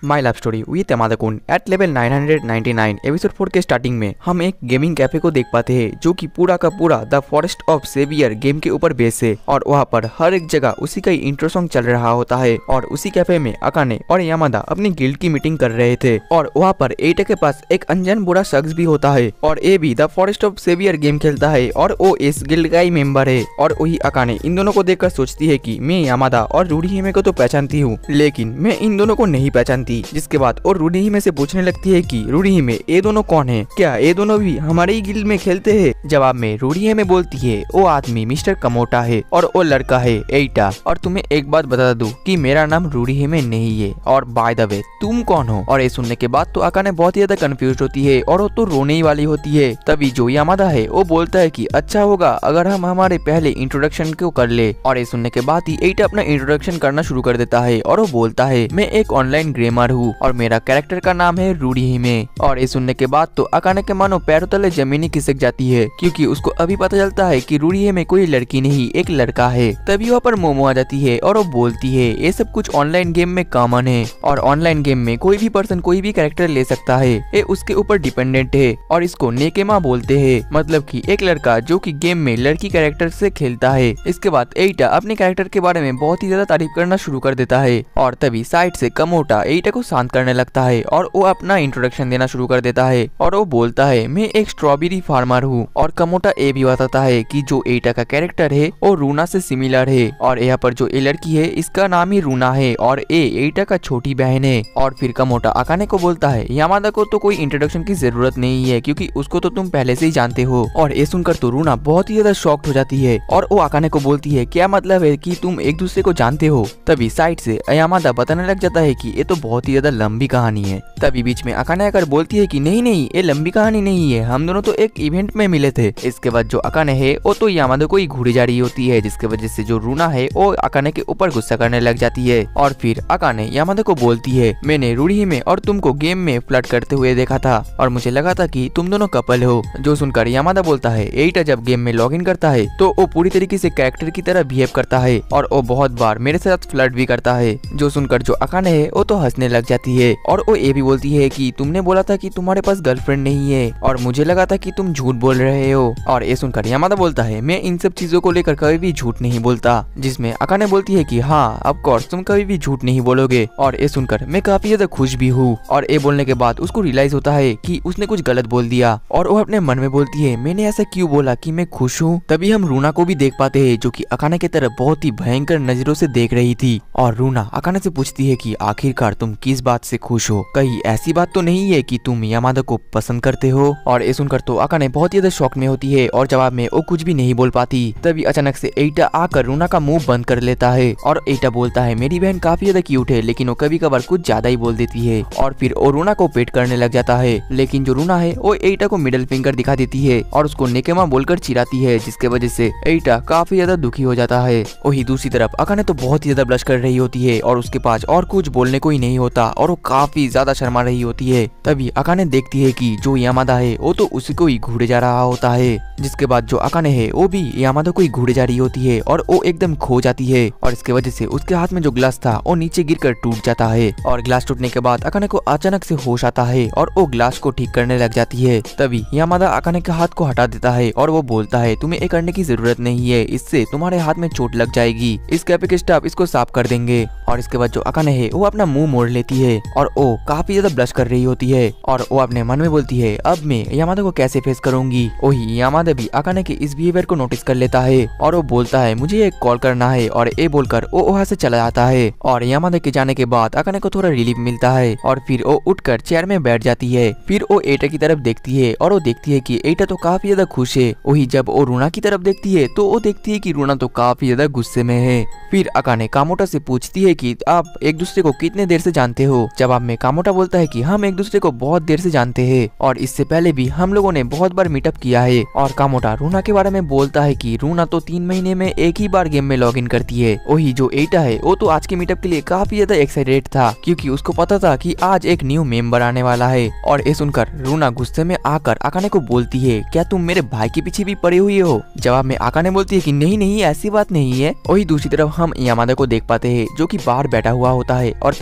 My love story with Yamada kun at level 999 episode 4 के starting में हम एक गेमिंग कैफे को देख पाते हैं जो कि पूरा का पूरा the Forest of Saviour game के ऊपर बेस है और वहाँ पर हर एक जगह उसी का इंट्रो सॉन्ग चल रहा होता है। और उसी कैफे में अकाने और यामादा अपनी गिल्ड की मीटिंग कर रहे थे और वहाँ पर एटा के पास एक अनजान बुरा शख्स भी होता है और ये भी the Forest of Saviour game खेलता है और वो इस गिल्ड का ही मेंबर है। और वही अकाने इन दोनों को देखकर सोचती है कि मैं यामादा और रूरीहिमे को तो पहचानती हूँ लेकिन मैं इन दोनों को नहीं पहचानती। जिसके बाद और रूरीहिमे से पूछने लगती है कि रूरीहिमे ये दोनों कौन है, क्या ये दोनों भी हमारे ही गिल्ड में खेलते हैं। जवाब में रूरीहिमे बोलती है वो आदमी मिस्टर कमोटा है और वो लड़का है एटा। और तुम्हें एक बात बता दूं कि मेरा नाम रूरीहिमे नहीं है और बाय द वे तुम कौन हो। और ये सुनने के बाद तो अकाने बहुत ही ज्यादा कंफ्यूज होती है और वो तो रोने ही वाली होती है। तभी जो यामादा है वो बोलता है कि अच्छा होगा अगर हम हमारे पहले इंट्रोडक्शन को कर ले। और ये सुनने के बाद ही एटा अपना इंट्रोडक्शन करना शुरू कर देता है और वो बोलता है मैं एक ऑनलाइन गेमर हूँ और मेरा कैरेक्टर का नाम है रूरीहिमे। और ये सुनने के बाद तो अकाने के मानो पैरों तले जमीन खिसक जाती है क्योंकि उसको अभी पता चलता है कि रूरीहिमे कोई लड़की नहीं एक लड़का है। तभी वहाँ पर मोमो आ जाती है और वो बोलती है ये सब कुछ ऑनलाइन गेम में कॉमन है और ऑनलाइन गेम में कोई भी पर्सन कोई भी कैरेक्टर ले सकता है, ये उसके ऊपर डिपेंडेंट है और इसको नेकेमा बोलते हैं, मतलब कि एक लड़का जो कि गेम में लड़की कैरेक्टर से खेलता है। इसके बाद एटा अपने कैरेक्टर के बारे में बहुत ही ज्यादा तारीफ करना शुरू कर देता है और तभी साइड से कमोटा एटा को शांत करने लगता है और वो अपना इंट्रोडक्शन देना शुरू कर देता है और वो बोलता है मैं एक स्ट्रॉबेरी फार्मर हूँ। और कमोटा ये भी बताता है कि जो एटा का कैरेक्टर है वो रूना से सिमिलर है और यहाँ पर जो ये लड़की है इसका नाम ही रूना है और ये एटा का छोटी बहन है। और फिर कमोटा अकाने को बोलता है यामादा को तो कोई इंट्रोडक्शन की जरूरत नहीं है क्योंकि उसको तो तुम पहले से ही जानते हो। और ये सुनकर तो रूना बहुत ही ज्यादा शॉक्ड हो जाती है और वो अकाने को बोलती है क्या मतलब है कि तुम एक दूसरे को जानते हो। तभी साइड से यामादा बताने लग जाता है कि ये तो बहुत ही ज्यादा लंबी कहानी है। तभी बीच में अकाने आकर बोलती है कि नहीं नहीं ये लंबी कहानी नहीं है, हम दोनों तो एक इवेंट में मिले थे। इसके बाद जो अकाने है वो तो यामादा को ही घूरी जा रही होती है जिसकी वजह से जो रूना है वो अकाने के ऊपर गुस्सा करने लग जाती है। और फिर अकाने यामादा को बोलती है मैंने रूरीहिमे और तुमको गेम में फ्लर्ट करते हुए देखा था और मुझे लगा था कि तुम दोनों कपल हो। जो सुनकर यामादा बोलता है एटा जब गेम में लॉग इन करता है तो वो पूरी तरीके से कैरेक्टर की तरह बिहेव करता है और वो बहुत बार मेरे साथ फ्लर्ट भी करता है। जो सुनकर जो अकाने है वो तो हंसने लग जाती है और वो ये भी बोलती है कि तुमने बोला था कि तुम्हारे पास गर्लफ्रेंड नहीं है और मुझे लगा था कि तुम झूठ बोल रहे हो। और ये सुनकर यामादा बोलता है मैं इन सब चीजों को लेकर कभी भी झूठ नहीं बोलता। जिसमें अकाने बोलती है कि हाँ ऑफ कोर्स तुम कभी भी झूठ नहीं बोलोगे। और ये सुनकर मैं काफी ज्यादा खुश भी हूँ। और ये बोलने के बाद उसको रियलाइज होता है कि उसने कुछ गलत बोल दिया और वो अपने मन में बोलती है मैंने ऐसा क्यों बोला कि मैं खुश हूँ। तभी हम रूना को भी देख पाते हैं जो कि अकाने की तरफ बहुत ही भयंकर नजरों से देख रही थी। और रूना अकाने से पूछती है कि आखिरकार तुम किस बात से खुश हो, कहीं ऐसी बात तो नहीं है कि तुम यामादा को पसंद करते हो। और ये सुनकर तो अकाने बहुत ही ज्यादा शौक में होती है और जवाब में वो कुछ भी नहीं बोल पाती। तभी अचानक से एटा आकर रूना का मुंह बंद कर लेता है और एटा बोलता है मेरी बहन काफी ज्यादा क्यूट है लेकिन वो कभी कभार कुछ ज्यादा ही बोल देती है। और फिर वो रूना को पेट करने लग जाता है लेकिन जो रूना है वो एटा को मिडिल फिंगर दिखा देती है और उसको नेकेमा बोलकर चिढ़ाती है जिसके वजह से एटा काफी ज्यादा दुखी हो जाता है। वही दूसरी तरफ अकाने तो बहुत ही ज्यादा ब्लश कर रही होती है और उसके पास और कुछ बोलने को ही नहीं होता और वो काफी ज्यादा शर्मा रही होती है। तभी अकाने देखती है कि जो यामादा है वो तो उसी को ही घूरे जा रहा होता है। जिसके बाद जो अकाने है वो भी यामादा को ही घूरे जा रही होती है और वो एकदम खो जाती है और इसके वजह से उसके हाथ में जो ग्लास था वो नीचे गिरकर टूट जाता है। और ग्लास टूटने के बाद अकाने को अचानक से होश आता है और वो ग्लास को ठीक करने लग जाती है। तभी यामादा अकाने के हाथ को हटा देता है और वो बोलता है तुम्हें ये करने की जरूरत नहीं है, इससे तुम्हारे हाथ में चोट लग जाएगी, इस कैफे के स्टाफ इसको साफ कर देंगे। और इसके बाद जो अकाने है वो अपना मुंह मोड़ लेती है और वो काफी ज्यादा ब्लश कर रही होती है और वो अपने मन में बोलती है अब मैं यामादा को कैसे फेस करूंगी। वही यामादा भी अकाने के इस बिहेवियर को नोटिस कर लेता है और वो बोलता है मुझे एक कॉल करना है और ये बोलकर वो वहाँ से चला जाता है। और यामादा के जाने के बाद अकाने को थोड़ा रिलीफ मिलता है और फिर वो उठकर चेयर में बैठ जाती है। फिर वो एटा की तरफ देखती है और वो देखती है कि एटा तो काफी ज्यादा खुश है। वही जब वो रूना की तरफ देखती है तो वो देखती है कि रूना तो काफी ज्यादा गुस्से में है। फिर अकाने कामोटा से पूछती है कि आप एक दूसरे को कितने देर से जानते हो। जवाब में कामोटा बोलता है कि हम एक दूसरे को बहुत देर से जानते हैं और इससे पहले भी हम लोगों ने बहुत बार मीटअप किया है। और कामोटा रूना के बारे में बोलता है कि रूना तो 3 महीने में एक ही बार गेम में लॉग इन करती है। वही जो एटा है वो तो आज के मीटअप के लिए काफी ज्यादा एक्साइटेड था क्योंकि उसको पता था कि आज एक न्यू मेंबर आने वाला है। और ये सुनकर रूना गुस्से में आकर अकाने को बोलती है क्या तुम मेरे भाई के पीछे भी पड़े हुए हो। जवाब में अकाने बोलती है कि नहीं नहीं ऐसी बात नहीं है। वही दूसरी तरफ हम यामादा को देख पाते हैं जो कि बाहर बैठा हुआ होता है और तभी वहाँ पर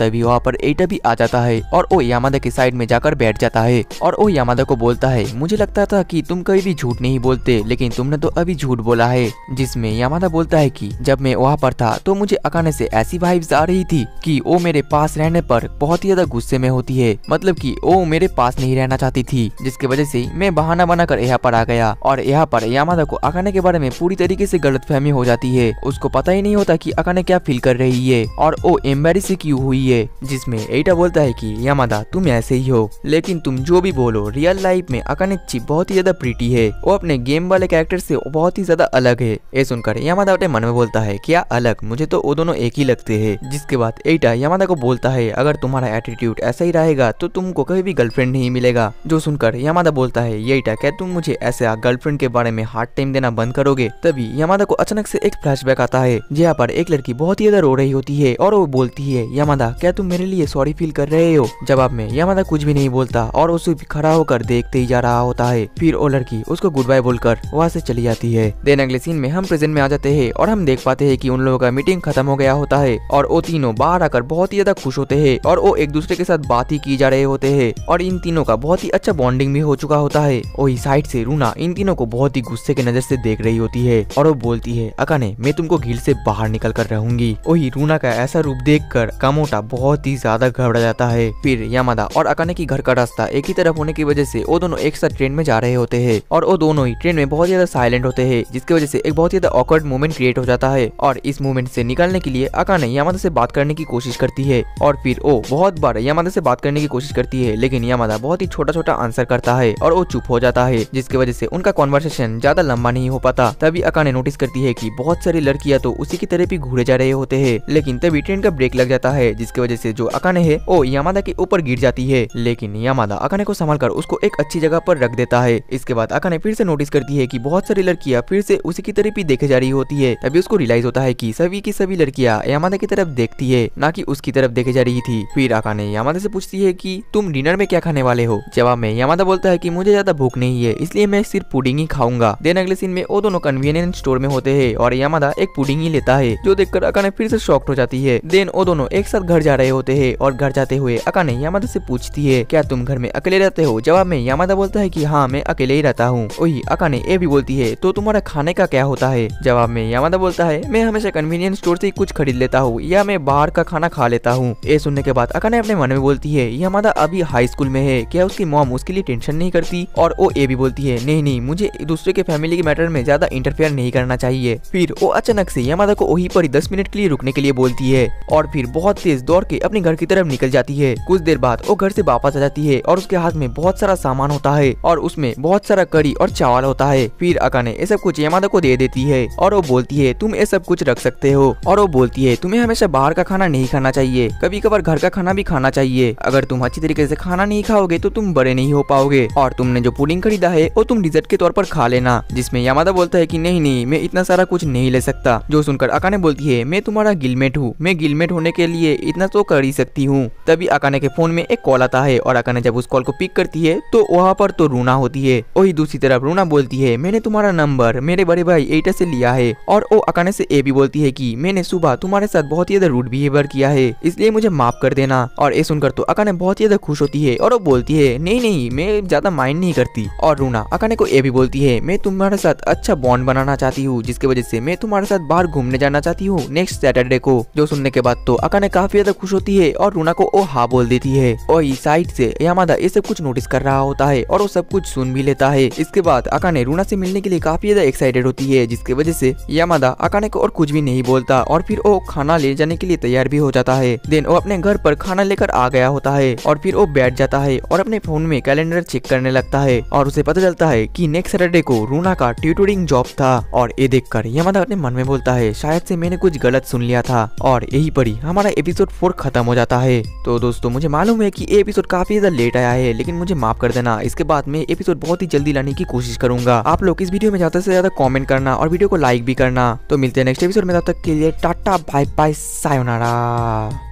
पर एटा भी आ जाता है और वो यामादा के साइड में जाकर बैठ जाता है और वो यामादा को बोलता है, मुझे लगता था कि तुम कभी भी झूठ नहीं बोलते, लेकिन तुमने तो अभी झूठ बोला है। जिसमें यामादा बोलता है कि जब मैं वहाँ पर था तो मुझे अकाने से ऐसी वाइब्स आ रही थी कि वो मेरे पास रहने पर बहुत ही ज्यादा गुस्से में होती है, मतलब कि वो मेरे पास नहीं रहना चाहती थी, जिसकी वजह से मैं बहाना बनाकर यहाँ पर आ गया। और यहाँ पर यामादा को अकाने के बारे में पूरी तरीके से गलतफहमी हो जाती है। उसको पता ही नहीं होता कि अकाने क्या फील कर रही है और वो एम्बैरेस क्यों हुई है। जिसमें एटा बोलता है कि यामादा तुम ऐसे ही हो, लेकिन तुम जो भी बोलो रियल लाइफ में अकाने चिप बहुत ही ज्यादा प्रीटी है, वो अपने गेम वाले कैरेक्टर से बहुत ही ज्यादा अलग है। ये सुनकर यामादा अपने मन में बोलता है, क्या अलग, मुझे तो वो दोनों एक ही लगते हैं। जिसके बाद एटा यामादा को बोलता है, अगर तुम्हारा एटीट्यूड ऐसा ही रहेगा तो तुमको कभी भी गर्लफ्रेंड नहीं मिलेगा। जो सुनकर यामादा बोलता है, ये एटा क्या तुम मुझे ऐसे गर्लफ्रेंड के बारे में हार्ड टाइम देना बंद करोगे। तभी यामादा को अचानक से एक फ्लैशबैक आता है जहाँ पर एक लड़की बहुत ही ज्यादा रो रही होती है और वो बोलती है, यामादा क्या तुम मेरे लिए सॉरी फील कर रहे हो। जवाब में यामादा कुछ भी नहीं बोलता और उसे खड़ा होकर देखते ही जा रहा होता है। फिर वो लड़की उसको गुड बाय बोलकर वहाँ से चली जाती है। देन अगले सीन में हम प्रेजेंट में आ जाते हैं और हम देख पाते हैं कि उन लोगों का मीटिंग खत्म हो गया होता है और वो तीनों बाहर आकर बहुत ही ज्यादा खुश होते हैं और वो एक दूसरे के साथ बात ही की जा रहे होते हैं और इन तीनों का बहुत ही अच्छा बॉन्डिंग भी हो चुका होता है। वही साइड से रूना इन तीनों को बहुत ही गुस्से के नजर से देख रही होती है और वो बोलती है, अकाने मैं तुमको गिल्ड से बाहर निकल कर रहूंगी। वही रूना का ऐसा रूप देखकर कामोटा बहुत ही ज्यादा घबरा जाता है। फिर यामादा और अकाने की घर का रास्ता एक ही तरफ होने की वजह से वो दोनों एक साथ ट्रेन में जा रहे होते हैं और वो दोनों ही ट्रेन में बहुत ज्यादा साइलेंट होते हैं, जिसकी वजह से एक बहुत ही ज्यादा ऑकवर्ड मोमेंट क्रिएट हो जाता है। और इस मोमेंट से निकलने के लिए अकाने यामादा से बात करने की कोशिश करती है और फिर वो बहुत बार यामादा से बात करने की कोशिश करती है, लेकिन यामादा बहुत ही छोटा छोटा आंसर करता है और वो चुप हो जाता है, जिसकी वजह से उनका कॉन्वर्सेशन ज्यादा लंबा नहीं हो पाता। तभी अकाने नोटिस करती है कि बहुत सारी लड़कियां तो उसी की तरफ ही घूरे जा रहे होते हैं, लेकिन तभी ट्रेन का ब्रेक लग जाता है, जिसकी वजह से जो अकाने है वो यामादा के ऊपर गिर जाती है, लेकिन यामादा अकाने को संभाल कर उसको एक अच्छी जगह पर रख देता है। इसके बाद अकाने फिर से नोटिस करती है कि बहुत सारी लड़कियां फिर से उसी की तरफ ही देखे जा रही होती है। तभी उसको रियलाइज होता है कि सभी की सभी लड़कियां यामादा की तरफ देखती है, ना कि उसकी तरफ देखे जा रही थी। फिर अकाने यामादा से पूछती है कि तुम डिनर में क्या खाने वाले हो। जवाब में यामादा बोलता है कि मुझे ज्यादा भूख नहीं है, इसलिए मैं सिर्फ पुडिंग ही खाऊंगा। देन अगले सीन में वो दोनों कन्वीनियंस स्टोर में होते हैं और यामादा एक पुडिंग ही लेता है, जो देखकर अकाने फिर से शॉक्ड हो जाती है। देन वो दोनों एक साथ घर जा रहे होते हैं और घर जाते हुए अकाने यामादा से पूछती है, क्या तुम घर में अकेले रहते हो। जवाब में यामादा बोलता है कि हाँ मैं अकेले ही रहता हूँ। वही अकाने ये भी बोलती है, तो तुम्हारा खाने का क्या होता है। जवाब में यामादा बोलता है, मैं हमेशा कन्वीनियंस स्टोर से कुछ खरीद लेता हूँ या मैं बाहर का खाना खा लेता हूँ। ये सुनने के बाद अकाने अपने मन में बोलती है, यामादा अभी हाई स्कूल में है, क्या उसकी मॉम उसके लिए टेंशन नहीं करती। और वो ये भी बोलती है, नहीं नहीं मुझे दूसरे के फैमिली के मैटर में ज्यादा इंटरफेयर नहीं करना चाहिए। फिर वो अचानक से यामादा को वहीं पर 10 मिनट के लिए रुकने के लिए बोलती है और फिर बहुत तेज दौड़ के अपने घर की तरफ निकल जाती है। कुछ देर बाद वो घर से वापस आ जाती है और उसके हाथ में बहुत सारा सामान होता है और उसमें बहुत सारा करी और चावल होता है। फिर अकाने ये सब कुछ यामादा को दे देती है और वो बोलती है, तुम ये सब कुछ रख सकते हो। और वो बोलती है, तुम्हें हमेशा बाहर का खाना नहीं खाना चाहिए, कभी कभार घर का खाना भी खाना चाहिए। अगर तुम अच्छी तरीके से खाना नहीं खाओगे तो तुम बड़े नहीं हो पाओगे। और तुमने जो पुडिंग खरीदा है वो तुम डिजर्ट के तौर पर खा लेना। जिसमें यामादा बोलता है कि नहीं नहीं मैं इतना सारा कुछ नहीं ले सकता। जो सुनकर अकाने बोलती है, मैं तुम्हारा गिलमेट हूँ, मैं गिलमेट होने के लिए इतना तो कर ही सकती हूँ। तभी अकाने के फोन में एक कॉल आता है और अकाने जब उस कॉल को पिक करती है तो वहाँ पर तो रूना होती है। वही दूसरी तरफ रूना बोलती है, मैंने तुम्हारा नंबर मेरे बड़े भाई एटा से लिया है। और वो अकाने से ये भी बोलती है कि मैंने सुबह तुम्हारे साथ बहुत ही ज्यादा रूड बिहेवियर किया है, इसलिए मुझे माफ कर देना। और ये सुनकर तो अकाने बहुत ही ज्यादा खुश होती है और वो बोलती है, नहीं नहीं मैं ज्यादा माइंड नहीं करती। और रूना अकाने को ये भी बोलती है, मैं तुम्हारे साथ अच्छा बॉन्ड बनाना चाहती हूँ, जिसकी वजह से मैं तुम्हारे साथ बाहर घूमने जाना चाहती हूँ नेक्स्ट सैटरडे को। जो सुनने के बाद तो अकाने काफी ज्यादा खुश होती है और रूना को वो हाँ बोल देती है। और इस साइड से यामादा ये सब कुछ नोटिस कर रहा होता है और वो सब कुछ सुन भी लेता है। इसके बाद अकाने रूना से मिलने के लिए काफी ज्यादा एक्साइटेड होती है, जिसकी वजह से यामादा अकाने को और कुछ भी नहीं बोलता और फिर वो खाना ले जाने के लिए तैयार भी हो जाता है। देन वो अपने घर पर खाना लेकर आ गया होता है और फिर वो बैठ जाता है और अपने फोन में कैलेंडर चेक करने लगता है और उसे पता चलता है कि नेक्स्ट सैटरडे को रूना का ट्यूटरिंग जॉब था। और ये देखकर यामादा अपने मन में बोलता है, शायद से मैंने कुछ गलत सुन लिया था। और यही पर ही हमारा एपिसोड 4 खत्म हो जाता है। तो दोस्तों मुझे मालूम है कि ये एपिसोड काफी ज्यादा लेट आया है, लेकिन मुझे माफ कर देना। इसके बाद मैं एपिसोड बहुत ही जल्दी लाने की कोशिश करूंगा। आप लोग इस वीडियो में ज्यादा से ज्यादा कमेंट करना और वीडियो को लाइक भी करना। तो मिलते हैं नेक्स्ट एपिसोड में, तब तक के लिए टाटा बाय बाय सायोनारा।